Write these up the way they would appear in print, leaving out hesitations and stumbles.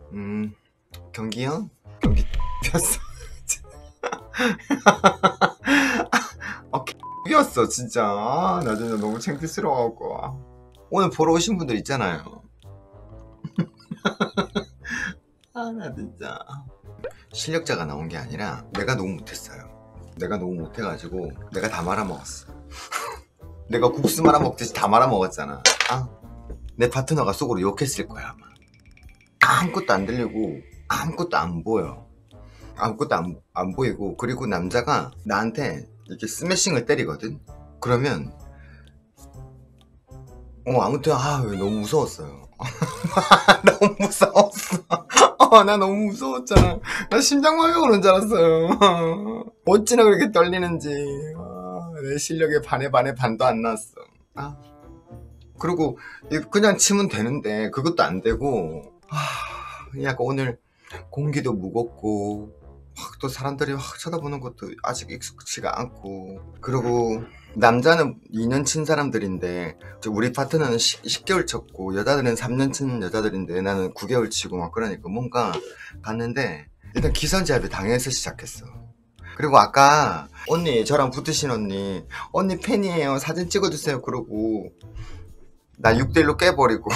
경기요? 경기 였어. 였어 진짜. 나 진짜 너무 창피스러워갖고. 오늘 보러 오신 분들 있잖아요. 나 진짜 실력자가 나온 게 아니라 내가 너무 못했어요. 내가 너무 못해가지고 내가 다 말아먹었어. 내가 국수 말아먹듯이 다 말아먹었잖아. 내 파트너가 속으로 욕했을 거야 아마. 아무것도 안 들리고 아무것도 안 보여. 아무것도 안 보이고, 그리고 남자가 나한테 이렇게 스매싱을 때리거든? 그러면 아무튼 너무 무서웠어요. 너무 무서웠어. 나 너무 무서웠잖아. 나 심장마비 오는 줄 알았어요. 어찌나 그렇게 떨리는지. 내 실력에 반에 반도 안 나왔어. 그리고 그냥 치면 되는데 그것도 안 되고. 약간 오늘 공기도 무겁고 또 사람들이 쳐다보는 것도 아직 익숙치가 않고, 그리고 남자는 2년 친 사람들인데 우리 파트너는 10개월 쳤고 여자들은 3년 친 여자들인데 나는 9개월 치고 막 그러니까 뭔가 갔는데 일단 기선제압에 당해서 시작했어. 그리고 아까 언니, 저랑 붙으신 언니 팬이에요 사진 찍어주세요 그러고 나 6대1로 깨버리고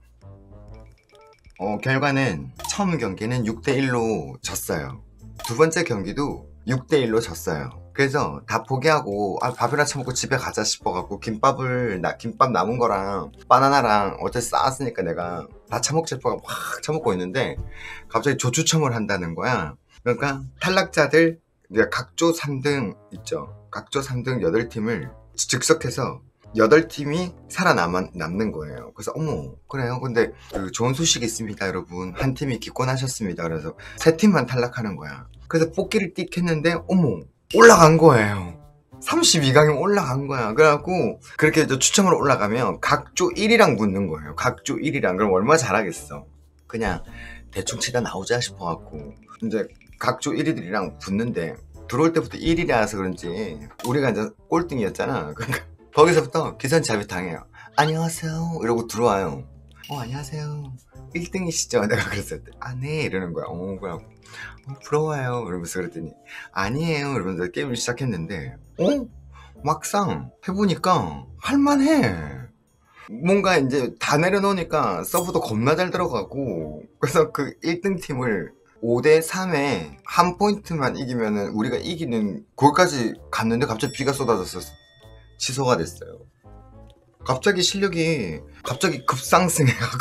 결과는 처음 경기는 6대1로 졌어요. 두 번째 경기도 6대1로 졌어요. 그래서 다 포기하고 밥이나 처먹고 집에 가자 싶어갖고 김밥 남은 거랑 바나나랑 어제 싸왔으니까 내가 다 처먹자 싶어갖고 확 처먹고 있는데 갑자기 조추첨을 한다는 거야. 그러니까 탈락자들 각조 3등 있죠. 각조 3등 8팀을 즉석해서 8팀이 살아남는 거예요. 그래서 어머 그래요? 근데 좋은 소식이 있습니다 여러분. 한 팀이 기권하셨습니다. 그래서 3팀만 탈락하는 거야. 그래서 뽑기를 띡 했는데 어머 올라간 거예요. 32강이 올라간 거야. 그래갖고 그렇게 추첨으로 올라가면 각조 1위랑 붙는 거예요. 각조 1위랑. 그럼 얼마나 잘하겠어. 그냥 대충 치다 나오자 싶어갖고 이제 각조 1위들이랑 붙는데 들어올 때부터 1위라서 그런지 우리가 이제 꼴등이었잖아. 그러니까 거기서부터 기선제압이 당해요. 안녕하세요 이러고 들어와요. 안녕하세요 1등이시죠? 내가 그랬을 때 네 이러는 거야. 그냥 부러워요 이러면서 그랬더니 아니에요 이러면서 게임을 시작했는데 막상 해보니까 할만해. 뭔가 이제 다 내려놓으니까 서브도 겁나 잘 들어가고, 그래서 그 1등 팀을 5대3에 한 포인트만 이기면은 우리가 이기는 거기까지 갔는데 갑자기 비가 쏟아져서 취소가 됐어요. 갑자기 실력이 급상승해가지고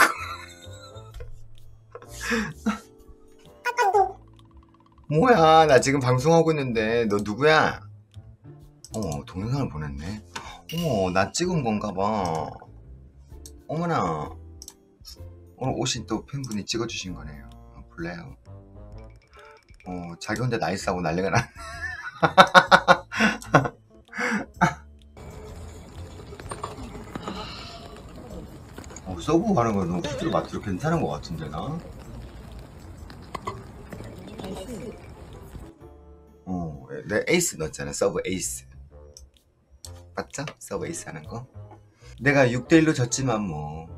뭐야 나 지금 방송하고 있는데 너 누구야? 동영상을 보냈네. 나 찍은 건가 봐. 어머나 오늘 오신 또 팬분이 찍어주신 거네요. 볼래요? 자기 혼자 나이스하고 난리가 났네. 서브 하는 거 너무 후추로 맛으로 괜찮은 것 같은데 나? 내 에이스 넣었잖아. 서브 에이스 맞죠? 서브 에이스 하는 거. 내가 6대1로 졌지만 뭐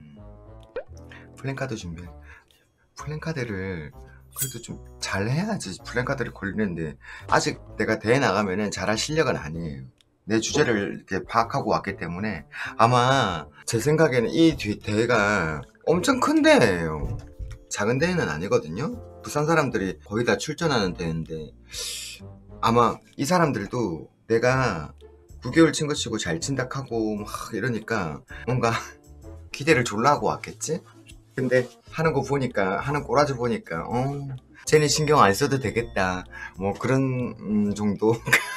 플랜카드 준비해. 플랜카드를 그래도 좀 잘해야지 플랜카드를 걸리는데 아직 내가 대회 나가면은 잘할 실력은 아니에요. 내 주제를 이렇게 파악하고 왔기 때문에 아마 제 생각에는 이 대회가 엄청 큰 대회예요. 작은 대회는 아니거든요. 부산 사람들이 거의 다 출전하는 대회인데 아마 이 사람들도 내가 9개월 친 거 치고 잘 친다 하고 막 이러니까 뭔가 기대를 졸라 하고 왔겠지? 근데 하는 거 보니까, 하는 꼬라지 보니까 쟤는 신경 안 써도 되겠다 뭐 그런 정도.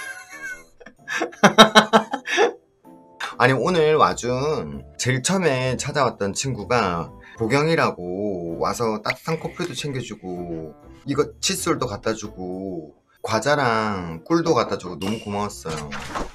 아니 오늘 와준 제일 처음에 찾아왔던 친구가 보경이라고 와서 따뜻한 커피도 챙겨주고 이거 칫솔도 갖다주고 과자랑 꿀도 갖다주고 너무 고마웠어요.